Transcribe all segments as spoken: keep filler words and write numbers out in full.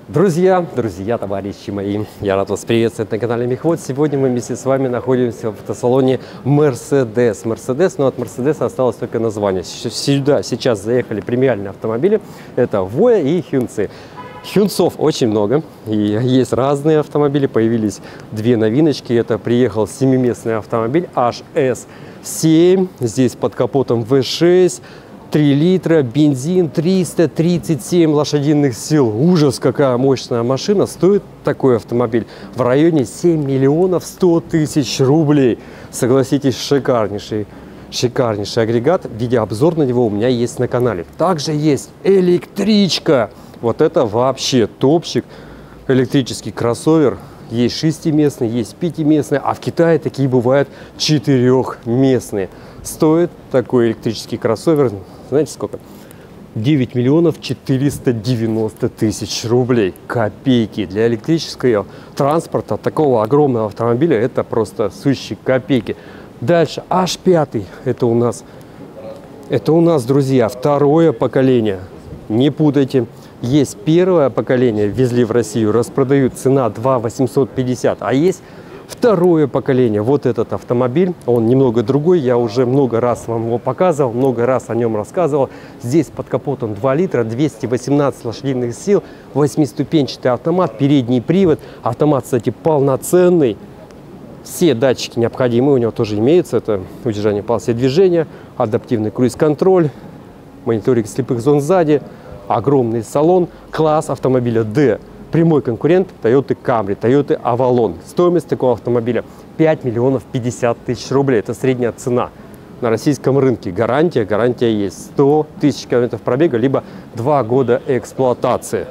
Друзья, друзья, товарищи мои, я рад вас приветствовать на канале Мехвод. Сегодня мы вместе с вами находимся в автосалоне Mercedes. Mercedes, но от Mercedes осталось только название. Сюда сейчас заехали премиальные автомобили. Это Voya и Hyundai. Hyundai очень много, и есть разные автомобили. Появились две новиночки. Это приехал семиместный автомобиль эйч эс семь. Здесь под капотом ви шесть. три литра, бензин, триста тридцать семь лошадиных сил. Ужас, какая мощная машина. Стоит такой автомобиль в районе семь миллионов сто тысяч рублей. Согласитесь, шикарнейший, шикарнейший агрегат. Видеообзор на него у меня есть на канале. Также есть электричка. Вот это вообще топчик. Электрический кроссовер. Есть шестиместный, есть пятиместный, а в Китае такие бывают четырехместные. Стоит такой электрический кроссовер, знаете сколько? девять миллионов четыреста девяносто тысяч рублей. Копейки. Для электрического транспорта такого огромного автомобиля это просто сущие копейки. Дальше эйч пять. Это у нас, это у нас, друзья, второе поколение. Не путайте. Есть первое поколение, везли в Россию, распродают, цена два тысячи восемьсот пятьдесят. А есть второе поколение. Вот этот автомобиль, он немного другой. Я уже много раз вам его показывал, много раз о нем рассказывал. Здесь под капотом два литра, двести восемнадцать лошадиных сил, восьмиступенчатый автомат, передний привод. Автомат, кстати, полноценный. Все датчики необходимые у него тоже имеются. Это удержание полосы движения, адаптивный круиз-контроль, мониторинг слепых зон сзади. Огромный салон, класс автомобиля D. Прямой конкурент Toyota Camry, Toyota Avalon. Стоимость такого автомобиля пять миллионов пятьдесят тысяч рублей. Это средняя цена на российском рынке. Гарантия, гарантия есть. сто тысяч километров пробега, либо два года эксплуатации.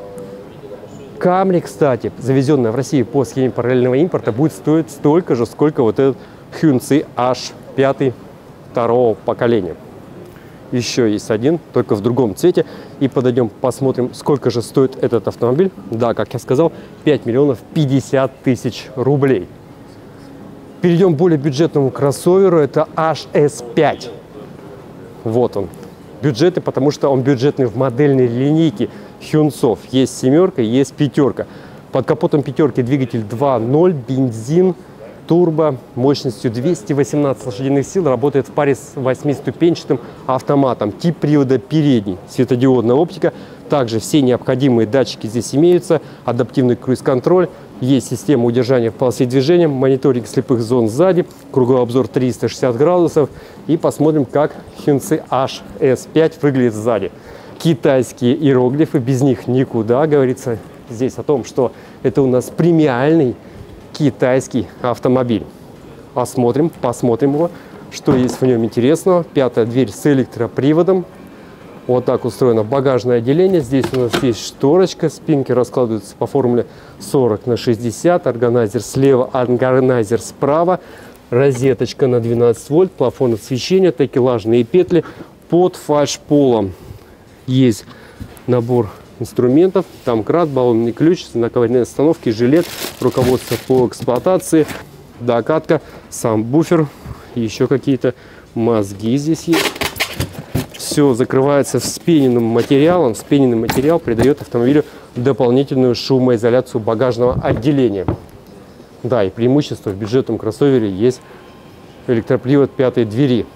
Camry, кстати, завезенная в Россию по схеме параллельного импорта, будет стоить столько же, сколько вот этот Hyundai эйч пять второго поколения. Еще есть один, только в другом цвете. И подойдем, посмотрим, сколько же стоит этот автомобиль. Да, как я сказал, пять миллионов пятьдесят тысяч рублей. Перейдем к более бюджетному кроссоверу. Это эйч эс пять. Вот он. Бюджетный, потому что он бюджетный в модельной линейке Hyundai. Есть семерка, есть пятерка. Под капотом пятерки двигатель два ноль, бензин, турбо, мощностью двести восемнадцать лошадиных сил, работает в паре с восьмиступенчатым автоматом. Тип привода передний, светодиодная оптика. Также все необходимые датчики здесь имеются. Адаптивный круиз-контроль, есть система удержания в полосе движения, мониторинг слепых зон сзади, круговой обзор триста шестьдесят градусов. И посмотрим, как Hyundai эйч эс пять выглядит сзади. Китайские иероглифы, без них никуда. Говорится здесь о том, что это у нас премиальный китайский автомобиль. Посмотрим, посмотрим его, что есть в нем интересного. Пятая дверь с электроприводом. Вот так устроено багажное отделение. Здесь у нас есть шторочка, спинки раскладываются по формуле сорок на шестьдесят. Органайзер слева, органайзер справа. Розеточка на двенадцать вольт, плафон освещения, такелажные петли под фальшполом. Есть набор инструментов, домкрат, баллонный ключ, знак аварийной остановки, жилет, руководство по эксплуатации, докатка, сам буфер, еще какие-то мозги здесь есть. Все закрывается вспененным материалом. Вспененный материал придает автомобилю дополнительную шумоизоляцию багажного отделения. Да, и преимущество в бюджетном кроссовере есть электропривод пятой двери.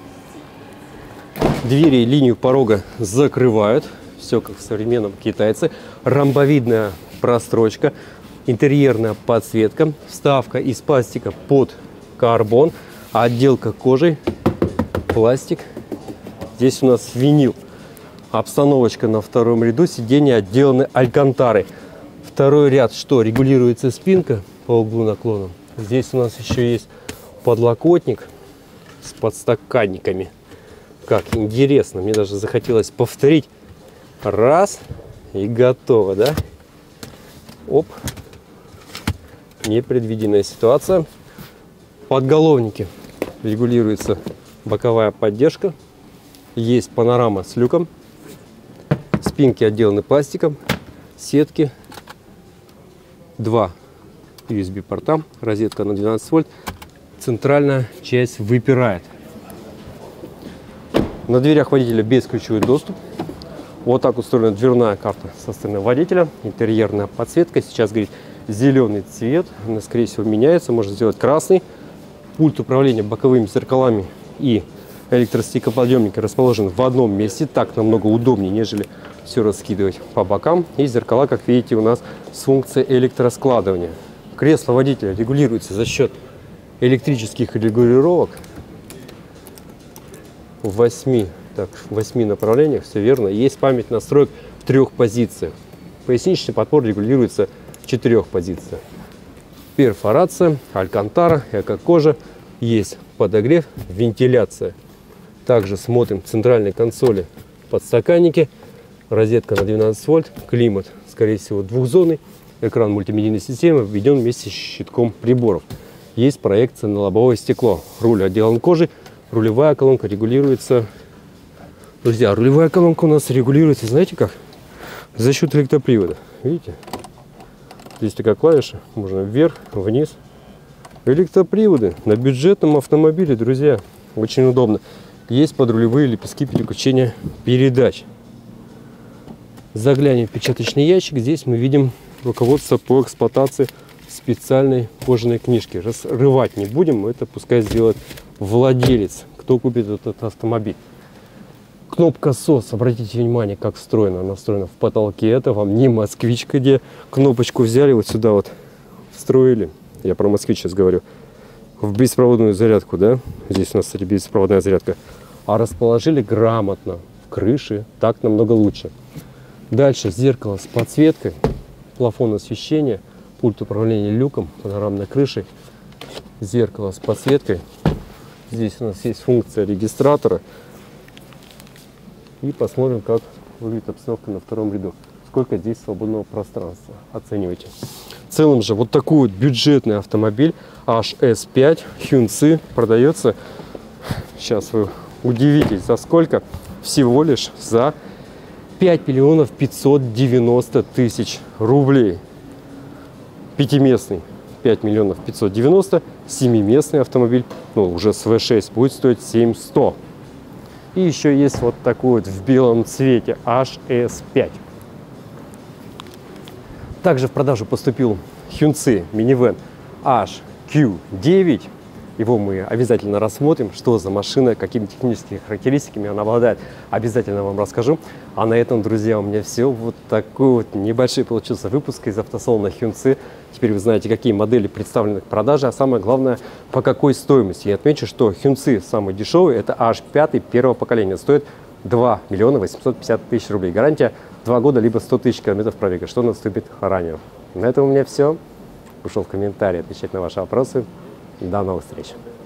Двери и линию порога закрывают. Все как в современном китайце. Ромбовидная прострочка, интерьерная подсветка, вставка из пластика под карбон, отделка кожей, пластик. Здесь у нас винил. Обстановочка на втором ряду, сиденья отделаны алькантарой. Второй ряд, что регулируется спинка по углу наклона. Здесь у нас еще есть подлокотник с подстаканниками. Как интересно, мне даже захотелось повторить. Раз, и готово, да? Оп. Непредвиденная ситуация. Подголовники. Регулируется боковая поддержка. Есть панорама с люком. Спинки отделаны пластиком. Сетки. Два ю эс би порта. Розетка на двенадцать вольт. Центральная часть выпирает. На дверях водителя бесключевой доступ. Вот так устроена дверная карта со стороны водителя. Интерьерная подсветка. Сейчас горит зеленый цвет. Она, скорее всего, меняется. Можно сделать красный. Пульт управления боковыми зеркалами и электростеклоподъемник расположен в одном месте. Так намного удобнее, нежели все раскидывать по бокам. И зеркала, как видите, у нас с функцией электроскладывания. Кресло водителя регулируется за счет электрических регулировок в восьми, так, в восьми направлениях. Все верно. Есть память настроек в трех позициях. Поясничный подпор регулируется в четырех позициях. Перфорация, алькантара, эко-кожа. Есть подогрев, вентиляция. Также смотрим центральной консоли подстаканники. Розетка на двенадцать вольт. Климат, скорее всего, двухзонный. Экран мультимедийной системы введен вместе с щитком приборов. Есть проекция на лобовое стекло. Руль отделан кожей. Рулевая колонка регулируется. Друзья, рулевая колонка у нас регулируется, знаете как? За счет электропривода. Видите? Здесь такая клавиша. Можно вверх, вниз. Электроприводы на бюджетном автомобиле, друзья. Очень удобно. Есть подрулевые лепестки переключения передач. Заглянем в печаточный ящик. Здесь мы видим руководство по эксплуатации специальной кожаной книжки. Разрывать не будем. Это пускай сделает владелец, кто купит этот автомобиль. Кнопка сос, обратите внимание, как встроена. Она встроена в потолке. Это вам не москвич, где кнопочку взяли, вот сюда вот встроили. Я про москвич сейчас говорю. В беспроводную зарядку, да? Здесь у нас, кстати, беспроводная зарядка. А расположили грамотно в крыше. Так намного лучше. Дальше зеркало с подсветкой, плафон освещения, пульт управления люком, панорамной крышей, зеркало с подсветкой. Здесь у нас есть функция регистратора. И посмотрим, как выглядит обстановка на втором ряду. Сколько здесь свободного пространства. Оценивайте. В целом же вот такой вот бюджетный автомобиль эйч эс пять Hyundai продается. Сейчас вы удивитесь, за сколько? Всего лишь за пять миллионов пятьсот девяносто тысяч рублей. Пятиместный пять миллионов пятьсот девяносто. Семиместный автомобиль, ну уже с вэ шесть, будет стоить семь сто. И еще есть вот такой вот в белом цвете эйч эс пять. Также в продажу поступил Hyundai минивэн эйч кью девять. Его мы обязательно рассмотрим, что за машина, какими техническими характеристиками она обладает. Обязательно вам расскажу. А на этом, друзья, у меня все. Вот такой вот небольшой получился выпуск из автосалона Hyundai. Теперь вы знаете, какие модели представлены к продаже, а самое главное, по какой стоимости. Я отмечу, что Hyundai самый дешевый, это эйч пять первого поколения. Стоит два миллиона восемьсот пятьдесят тысяч рублей. Гарантия два года, либо сто тысяч километров пробега, что наступит ранее. На этом у меня все. Ушел в комментарии отвечать на ваши вопросы. До новых встреч!